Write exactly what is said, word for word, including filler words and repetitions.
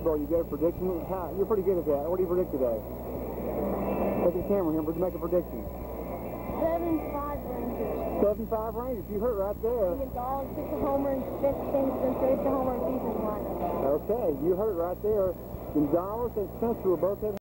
Bowl, you good at predicting? How, you're pretty good at that. What do you predict today? Look at the camera here, make a prediction. seven five Rangers. seven five Rangers. You heard right there. Gonzalez gets a homer and Spencer gets a homer and Beasley lineup. Okay, you heard right there. Gonzalez and Spencer will both have